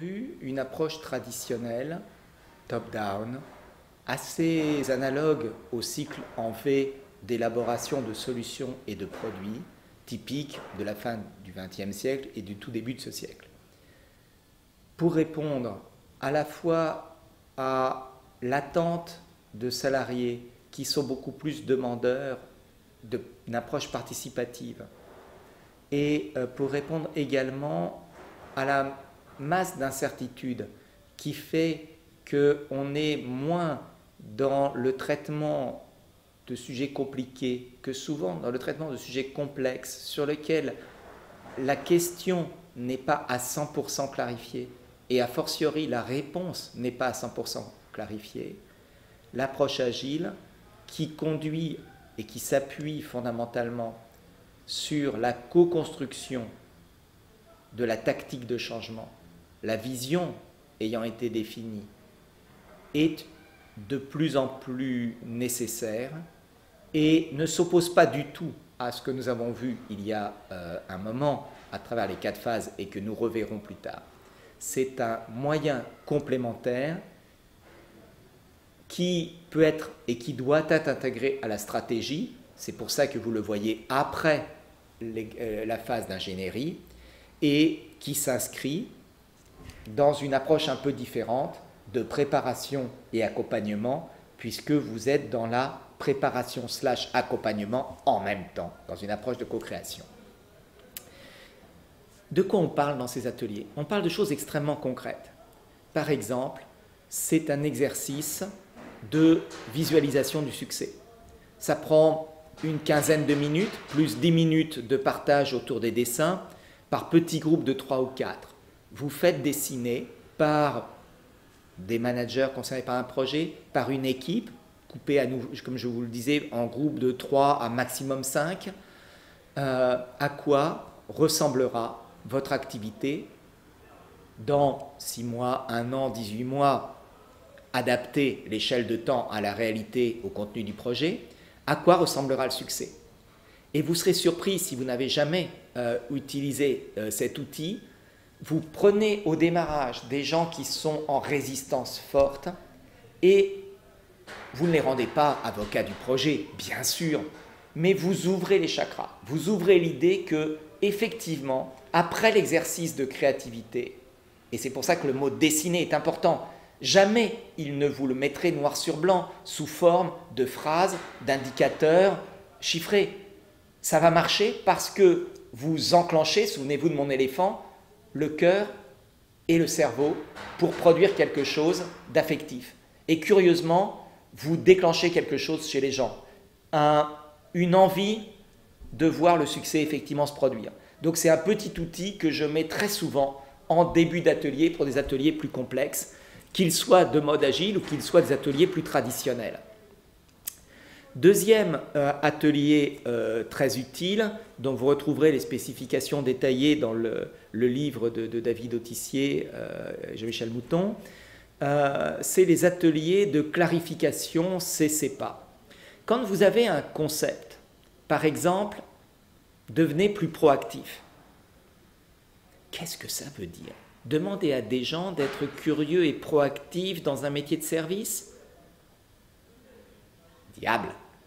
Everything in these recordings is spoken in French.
vu une approche traditionnelle, top-down, assez analogue au cycle en V d'élaboration de solutions et de produits, typique de la fin du XXe siècle et du tout début de ce siècle. Pour répondre à la fois à l'attente de salariés qui sont beaucoup plus demandeurs d'une approche participative et pour répondre également à la masse d'incertitudes qui fait qu'on est moins dans le traitement de sujets compliqués que souvent dans le traitement de sujets complexes sur lesquels la question n'est pas à 100% clarifiée et a fortiori la réponse n'est pas à 100% clarifiée, l'approche agile qui conduit et qui s'appuie fondamentalement sur la co-construction de la tactique de changement, la vision ayant été définie, est de plus en plus nécessaire et ne s'oppose pas du tout à ce que nous avons vu il y a un moment à travers les 4 phases et que nous reverrons plus tard. C'est un moyen complémentaire qui peut être et qui doit être intégré à la stratégie. C'est pour ça que vous le voyez après la phase d'ingénierie et qui s'inscrit dans une approche un peu différente de préparation et accompagnement, puisque vous êtes dans la préparation / accompagnement en même temps, dans une approche de co-création. De quoi on parle dans ces ateliers? On parle de choses extrêmement concrètes. Par exemple, c'est un exercice de visualisation du succès. Ça prend une quinzaine de minutes, plus 10 minutes de partage autour des dessins, par petits groupes de 3 ou 4. Vous faites dessiner par des managers concernés par un projet, par une équipe, coupée à nous, comme je vous le disais, en groupes de 3 à maximum 5, à quoi ressemblera votre activité dans 6 mois, 1 an, 18 mois, adapter l'échelle de temps à la réalité, au contenu du projet, à quoi ressemblera le succès. Et vous serez surpris si vous n'avez jamais utilisé cet outil. Vous prenez au démarrage des gens qui sont en résistance forte et vous ne les rendez pas avocats du projet, bien sûr, mais vous ouvrez les chakras. Vous ouvrez l'idée que, effectivement, après l'exercice de créativité, et c'est pour ça que le mot dessiner est important, jamais il ne vous le mettrait noir sur blanc sous forme de phrases, d'indicateurs chiffrés. Ça va marcher parce que vous enclenchez, souvenez-vous de mon éléphant, le cœur et le cerveau pour produire quelque chose d'affectif. Et curieusement, vous déclenchez quelque chose chez les gens, une envie de voir le succès effectivement se produire. Donc c'est un petit outil que je mets très souvent en début d'atelier pour des ateliers plus complexes, qu'ils soient de mode agile ou qu'ils soient des ateliers plus traditionnels. Deuxième atelier très utile, dont vous retrouverez les spécifications détaillées dans le livre de David Autissier, Jean-Michel Mouton, c'est les ateliers de clarification CCPA. Quand vous avez un concept, par exemple, devenez plus proactif. Qu'est-ce que ça veut dire? Demandez à des gens d'être curieux et proactifs dans un métier de service? Diable!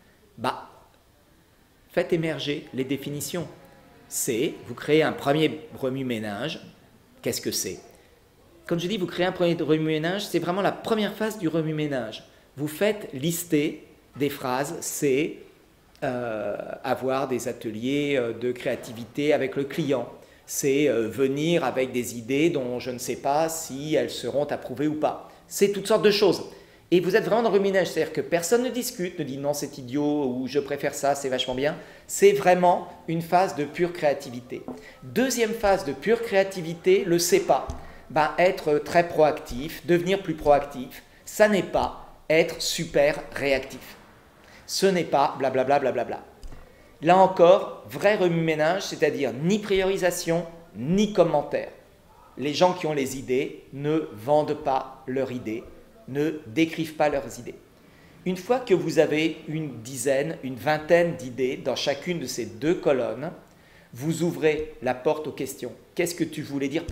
Faites émerger les définitions. Vous créez un premier remue-ménage. Qu'est-ce que c'est? Quand je dis vous créez un premier remue-ménage, c'est vraiment la première phase du remue-ménage. Vous faites lister des phrases, c'est avoir des ateliers de créativité avec le client. C'est venir avec des idées dont je ne sais pas si elles seront approuvées ou pas. C'est toutes sortes de choses. Et vous êtes vraiment dans le remue-ménage, c'est-à-dire que personne ne discute, ne dit non c'est idiot ou je préfère ça, c'est vachement bien. C'est vraiment une phase de pure créativité. Deuxième phase de pure créativité, le CEPA. Être très proactif, devenir plus proactif, ça n'est pas être super réactif. Ce n'est pas blablabla. Blablabla. Là encore, vrai remue-ménage, c'est-à-dire ni priorisation, ni commentaire. Les gens qui ont les idées ne vendent pas leurs idées, ne décrivent pas leurs idées. Une fois que vous avez une dizaine, une vingtaine d'idées dans chacune de ces 2 colonnes, vous ouvrez la porte aux questions. Qu'est-ce que tu voulais dire par là?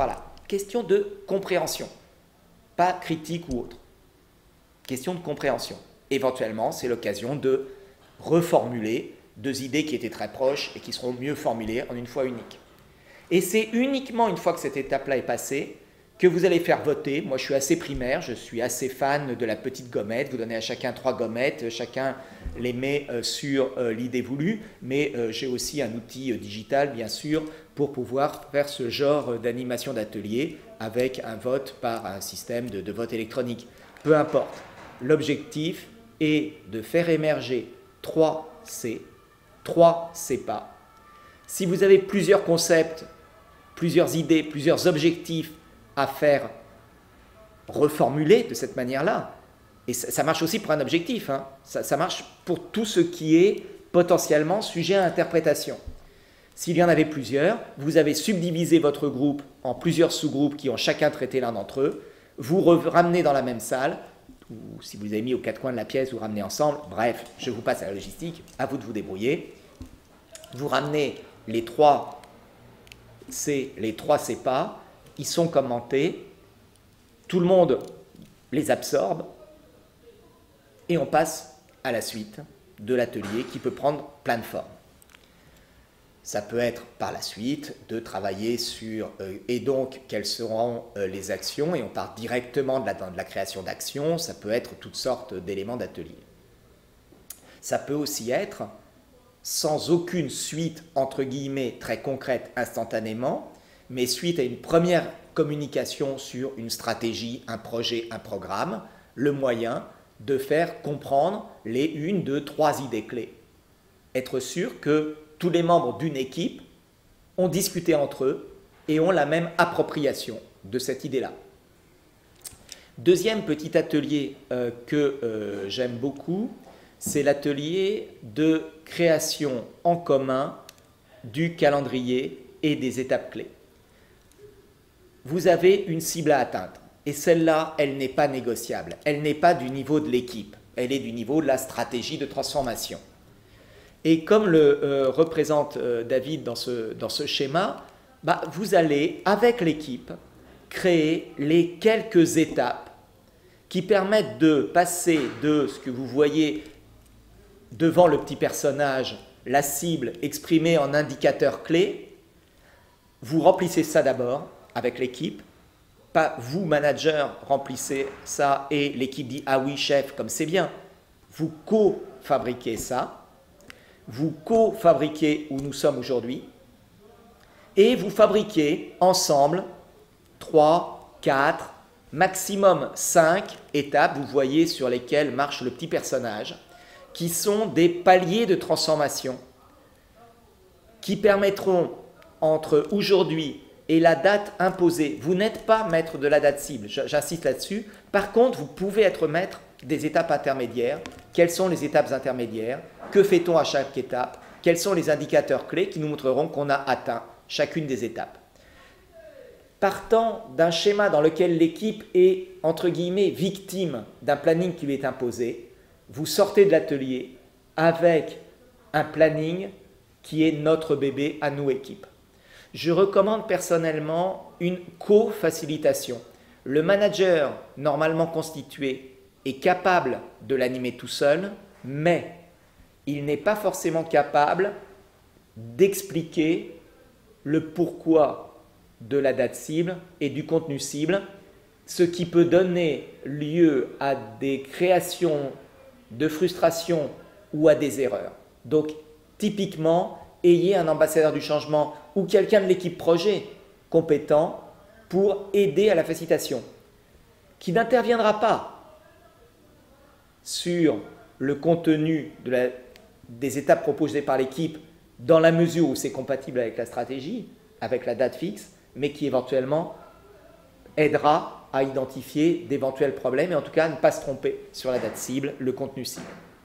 question de compréhension, pas critique ou autre. Question de compréhension. Éventuellement, c'est l'occasion de reformuler deux idées qui étaient très proches et qui seront mieux formulées en une fois unique. Et c'est uniquement une fois que cette étape-là est passée que vous allez faire voter. Moi, je suis assez primaire, je suis assez fan de la petite gommette. Vous donnez à chacun 3 gommettes, chacun les met sur l'idée voulue, mais j'ai aussi un outil digital, bien sûr, pour pouvoir faire ce genre d'animation d'atelier avec un vote par un système de vote électronique. Peu importe. L'objectif est de faire émerger 3 C, 3 CEPA. Si vous avez plusieurs concepts, plusieurs idées, plusieurs objectifs à faire reformuler de cette manière-là, et ça marche aussi pour un objectif, hein. Ça marche pour tout ce qui est potentiellement sujet à interprétation. S'il y en avait plusieurs, vous avez subdivisé votre groupe en plusieurs sous-groupes qui ont chacun traité l'un d'entre eux, vous ramenez dans la même salle, ou si vous les avez mis aux 4 coins de la pièce, vous ramenez ensemble, bref, je vous passe à la logistique, à vous de vous débrouiller. Vous ramenez les 3 CEPA, ils sont commentés, tout le monde les absorbe, et on passe à la suite de l'atelier qui peut prendre plein de formes. Ça peut être par la suite de travailler sur et donc quelles seront les actions, et on part directement de la création d'actions. Ça peut être toutes sortes d'éléments d'atelier. Ça peut aussi être sans aucune suite entre guillemets très concrète instantanément, mais suite à une première communication sur une stratégie, un projet, un programme, le moyen de faire comprendre les 1, 2, 3 idées clés. Être sûr que tous les membres d'une équipe ont discuté entre eux et ont la même appropriation de cette idée-là. Deuxième petit atelier que j'aime beaucoup, c'est l'atelier de création en commun du calendrier et des étapes clés. Vous avez une cible à atteindre et celle-là, elle n'est pas négociable. Elle n'est pas du niveau de l'équipe, elle est du niveau de la stratégie de transformation. Et comme le représente David dans ce schéma, vous allez, avec l'équipe, créer les quelques étapes qui permettent de passer de ce que vous voyez devant le petit personnage, la cible exprimée en indicateur clé. Vous remplissez ça d'abord avec l'équipe. Pas vous, manager, remplissez ça et l'équipe dit « Ah oui, chef, comme c'est bien ». Vous co-fabriquez ça. Vous co-fabriquez où nous sommes aujourd'hui et vous fabriquez ensemble 3, 4, maximum 5 étapes, vous voyez, sur lesquelles marche le petit personnage, qui sont des paliers de transformation qui permettront, entre aujourd'hui et la date imposée, vous n'êtes pas maître de la date cible, j'insiste là-dessus, par contre, vous pouvez être maître des étapes intermédiaires. Quelles sont les étapes intermédiaires? Que fait-on à chaque étape? Quels sont les indicateurs clés qui nous montreront qu'on a atteint chacune des étapes? Partant d'un schéma dans lequel l'équipe est, entre guillemets, victime d'un planning qui lui est imposé, vous sortez de l'atelier avec un planning qui est notre bébé à nous, équipe. Je recommande personnellement une co-facilitation. Le manager, normalement constitué, est capable de l'animer tout seul, mais il n'est pas forcément capable d'expliquer le pourquoi de la date cible et du contenu cible, ce qui peut donner lieu à des créations de frustration ou à des erreurs. Donc, typiquement, ayez un ambassadeur du changement ou quelqu'un de l'équipe projet compétent pour aider à la facilitation, qui n'interviendra pas sur le contenu des étapes proposées par l'équipe dans la mesure où c'est compatible avec la stratégie, avec la date fixe, mais qui éventuellement aidera à identifier d'éventuels problèmes et en tout cas à ne pas se tromper sur la date cible, le contenu cible.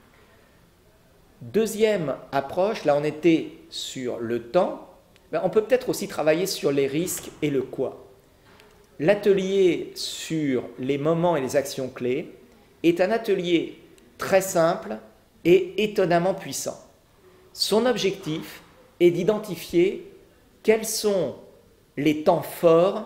Deuxième approche, là on était sur le temps, on peut peut-être aussi travailler sur les risques et le quoi. L'atelier sur les moments et les actions clés est un atelier très simple et étonnamment puissant. Son objectif est d'identifier quels sont les temps forts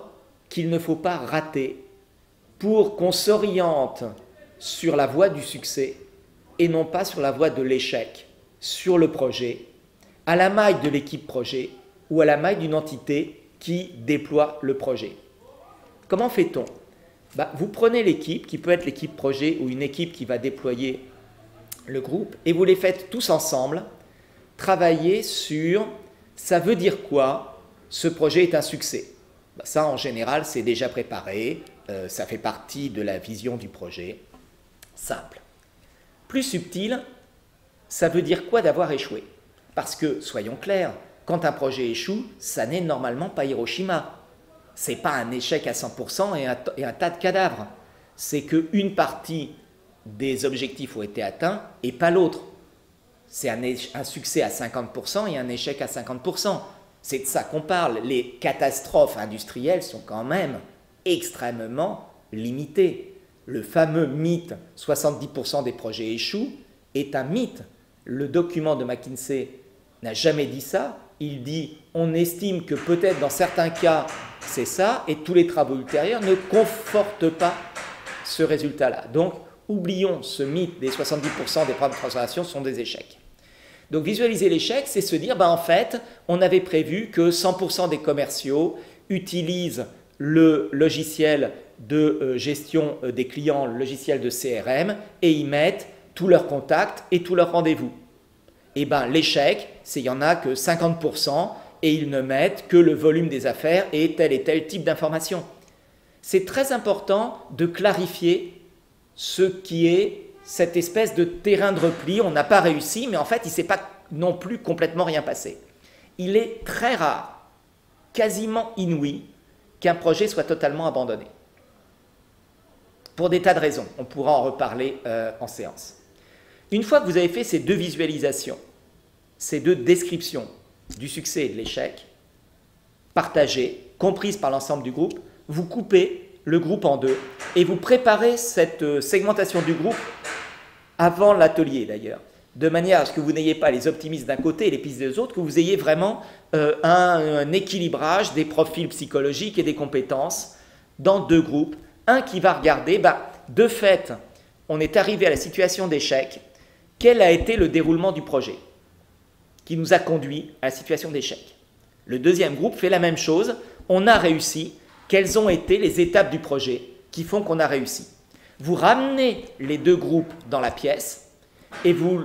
qu'il ne faut pas rater pour qu'on s'oriente sur la voie du succès et non pas sur la voie de l'échec, sur le projet, à la maille de l'équipe projet ou à la maille d'une entité qui déploie le projet. Comment fait-on? Vous prenez l'équipe, qui peut être l'équipe projet ou une équipe qui va déployer le groupe, et vous les faites tous ensemble travailler sur ça veut dire quoi ce projet est un succès. Ça, en général, c'est déjà préparé, ça fait partie de la vision du projet. Simple. Plus subtil, ça veut dire quoi d'avoir échoué? Parce que, soyons clairs, quand un projet échoue, ça n'est normalement pas Hiroshima. Ce n'est pas un échec à 100% et un tas de cadavres. C'est qu'une partie des objectifs ont été atteints et pas l'autre. C'est un succès à 50% et un échec à 50%. C'est de ça qu'on parle. Les catastrophes industrielles sont quand même extrêmement limitées. Le fameux mythe « 70% des projets échouent » est un mythe. Le document de McKinsey n'a jamais dit ça. Il dit « on estime que peut-être dans certains cas, c'est ça » et tous les travaux ultérieurs ne confortent pas ce résultat-là. Donc, oublions ce mythe des 70% des programmes de transformation sont des échecs. Donc, visualiser l'échec, c'est se dire, en fait, on avait prévu que 100% des commerciaux utilisent le logiciel de gestion des clients, le logiciel de CRM, et y mettent tous leurs contacts et tous leurs rendez-vous. L'échec, c'est qu'il n'y en a que 50% et ils ne mettent que le volume des affaires et tel type d'information. C'est très important de clarifier ce qui est cette espèce de terrain de repli. On n'a pas réussi, mais en fait, il ne s'est pas non plus complètement rien passé. Il est très rare, quasiment inouï, qu'un projet soit totalement abandonné. Pour des tas de raisons. On pourra en reparler en séance. Une fois que vous avez fait ces deux visualisations, ces deux descriptions du succès et de l'échec, partagées, comprises par l'ensemble du groupe, vous coupez le groupe en deux et vous préparez cette segmentation du groupe avant l'atelier d'ailleurs, de manière à ce que vous n'ayez pas les optimistes d'un côté et les pessimistes des autres, que vous ayez vraiment un équilibrage des profils psychologiques et des compétences dans deux groupes. Un qui va regarder, de fait, on est arrivé à la situation d'échec, quel a été le déroulement du projet qui nous a conduit à la situation d'échec. Le deuxième groupe fait la même chose, on a réussi, quelles ont été les étapes du projet qui font qu'on a réussi. Vous ramenez les deux groupes dans la pièce et vous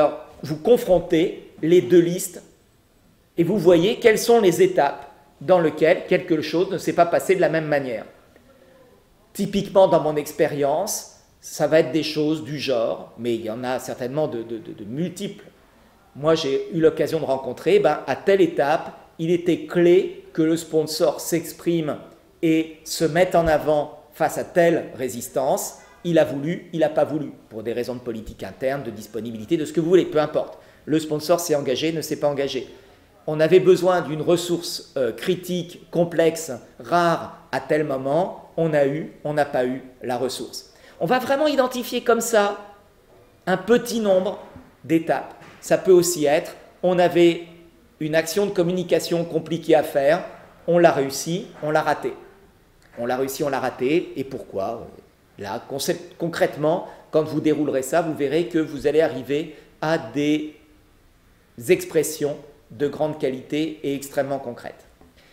confrontez les deux listes et vous voyez quelles sont les étapes dans lesquelles quelque chose ne s'est pas passé de la même manière. Typiquement, dans mon expérience, ça va être des choses du genre, mais il y en a certainement de multiples. Moi, j'ai eu l'occasion de rencontrer, à telle étape, il était clé que le sponsor s'exprime et se mette en avant face à telle résistance. Il a voulu, il n'a pas voulu, pour des raisons de politique interne, de disponibilité, de ce que vous voulez, peu importe. Le sponsor s'est engagé, ne s'est pas engagé. On avait besoin d'une ressource critique, complexe, rare, à tel moment. On n'a pas eu la ressource. On va vraiment identifier comme ça un petit nombre d'étapes. Ça peut aussi être, on avait une action de communication compliquée à faire, on l'a réussi, on l'a raté. On l'a réussi, on l'a raté, et pourquoi? Là, concrètement, quand vous déroulerez ça, vous verrez que vous allez arriver à des expressions de grande qualité et extrêmement concrètes.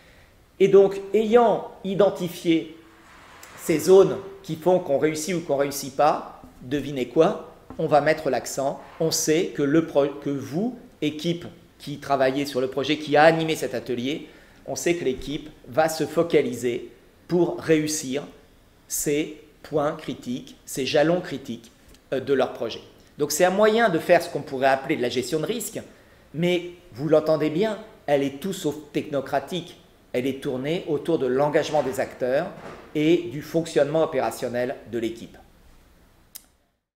Et donc, ayant identifié ces zones qui font qu'on réussit ou qu'on ne réussit pas, devinez quoi? On va mettre l'accent. On sait que vous, équipe qui travaillait sur le projet, qui a animé cet atelier, on sait que l'équipe va se focaliser pour réussir ces points critiques, ces jalons critiques de leur projet. Donc c'est un moyen de faire ce qu'on pourrait appeler de la gestion de risque, mais vous l'entendez bien, elle est tout sauf technocratique. Elle est tournée autour de l'engagement des acteurs et du fonctionnement opérationnel de l'équipe.